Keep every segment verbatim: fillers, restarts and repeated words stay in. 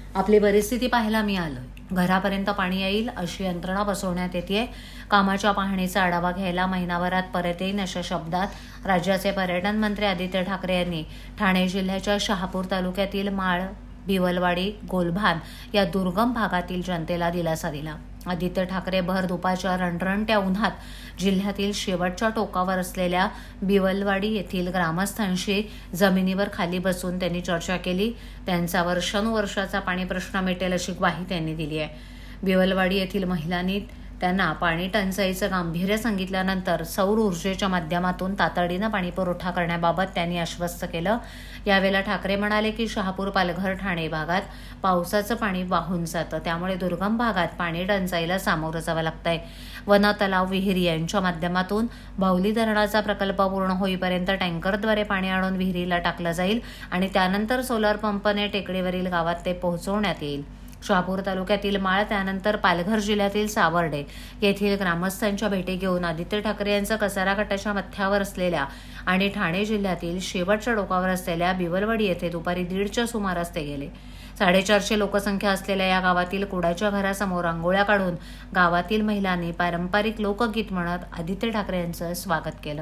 आपली परिस्थिती पाहायला मी आलोय. घरापर्यंत पाणी येईल अशी यंत्रणा बसवण्यात येते. कामाच्या पाहणीचा आढावा घ्यायला महिनाभरात परत येईन अशा शब्दात राज्याचे पर्यटन मंत्री आदित्य ठाकरे यांनी ठाणे जिल्ह्याच्या शहापूर तालुक्यातील माळ, बिवलवाडी, गोलभान या दुर्गम भागातील जनतेला दिलासा दिला. आदित्य ठाकरे भर दुपारच्या रणरणत्या उन्हात जिल्ह्यातील शेवटच्या टोकावर असलेल्या बिवलवाडी येथील ग्रामस्थांशी जमिनीवर खाली बसून त्यांनी चर्चा केली. त्यांचा वर्षानुवर्षाचा पाणी प्रश्न मिटेल अशी ग्वाही त्यांनी दिली आहे. बिवलवाडी येथील महिलांनी त्यांना पाणी टंचाईचं गांभीर्य सांगितल्यानंतर सौर ऊर्जेच्या माध्यमातून तातडीनं पाणी पुरवठा करण्याबाबत त्यांनी आश्वस्त केलं. यावेळेला ठाकरे म्हणाले की शहापूर, पालघर, ठाणे भागात पावसाचं पाणी वाहून जातं, त्यामुळे दुर्गम भागात पाणी टंचाईला सामोरं जावं लागतंय. वन, तलाव, विहिरी यांच्या माध्यमातून बावली धरणाचा प्रकल्प पूर्ण होईपर्यंत टँकरद्वारे पाणी आणून विहिरीला टाकलं जाईल आणि त्यानंतर सोलर पंपने टेकडीवरील गावात ते पोहोचवण्यात येईल. शहापूर तालुक्यातील माळ, त्यानंतर पालघर जिल्ह्यातील सावर्डे येथील ग्रामस्थांच्या भेटी घेऊन आदित्य ठाकरे यांचं कसारा गटाच्या मथ्यावर असलेल्या आणि ठाणे जिल्ह्यातील शेवटच्या टोकावर असलेल्या बिवलवाडी येथे दुपारी दीडच्या सुमारास ते गेले. साडेचारशे लोकसंख्या असलेल्या या गावातील कुडाच्या घरासमोर रांगोळ्या काढून गावातील महिलांनी पारंपरिक लोकगीत म्हणत आदित्य ठाकरे यांचं स्वागत केलं.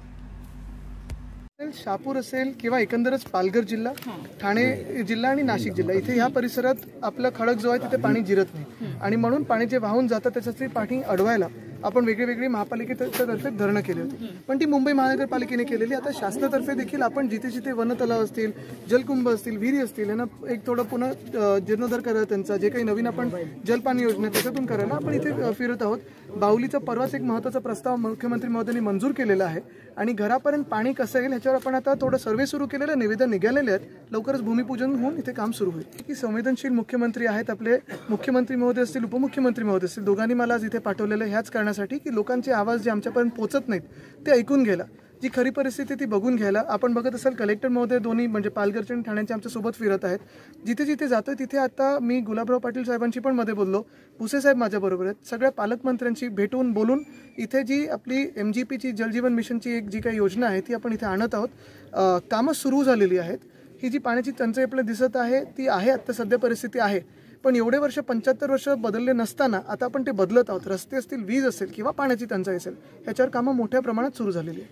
शहापूर असेल किंवा एकंदरच पालघर जिल्हा, ठाणे जिल्हा आणि नाशिक जिल्हा, इथे ह्या परिसरात आपलं खडक जो आहे तिथे पाणी जिरत नाही आणि म्हणून पाणी जे वाहून जातं त्याच्यासाठी पाणी अडवायला आपण वेगळी वेगळी महापालिकेतर्फे धरणं केली होती, पण ती मुंबई महानगरपालिकेने केलेली. आता शासनातर्फे देखील आपण जिथे जिथे वनतलाव असतील, जलकुंभ असतील, विहिरी असतील यांना एक थोडं पुन्हा जीर्णोद्धार करायला, त्यांचा जे काही नवीन आपण जलपाणी योजना त्याच्यातून करायला आपण इथे फिरत आहोत. बाहुलीचा परवाच एक महत्त्वाचा प्रस्ताव मुख्यमंत्री महोदयांनी मंजूर केलेला आहे आणि घरापर्यंत पाणी कसं येईल ह्याच्यावर आपण आता थोडं सर्व्हे सुरू केलेलं, निवेदन निघालेले आहेत. लवकरच भूमिपूजन होऊन इथे काम सुरू होईल. की संवेदनशील मुख्यमंत्री आहेत आपले, मुख्यमंत्री महोदय असतील, उपमुख्यमंत्री महोदय असतील, दोघांनी मला आज इथे पाठवलेलं ह्याच कारणासाठी की लोकांचे आवाज जे आमच्यापर्यंत पोहोचत नाहीत ते ऐकून घ्यायला, जी खरी परिस्थिती ती बघून घ्यायला. आपण बघत असाल कलेक्टर महोदय दोन्ही म्हणजे पालघरचे आणि ठाण्याचे आमच्या सोबत फिरत आहेत. जिथे जिथे जातोय तिथे आता मी गुलाबराव पाटील साहेबांशी पण मध्ये बोललो, भुसे साहेब माझ्याबरोबर आहेत, सगळ्या पालकमंत्र्यांशी भेटून बोलून इथे जी आपली एम जी पीची जलजीवन मिशनची एक जी काही योजना आहे ती आपण इथे आणत आहोत. कामं सुरू झालेली आहेत. ही जी पाण्याची टंचाई आपल्याला दिसत आहे ती आहे, आता सध्या परिस्थिती आहे, पण एवढे वर्ष पंच्याहत्तर वर्ष बदलले नसताना आता आपण ते बदलत आहोत. रस्ते असतील, वीज असेल किंवा पाण्याची टंचाई असेल, ह्याच्यावर कामं मोठ्या प्रमाणात सुरू झालेली आहे.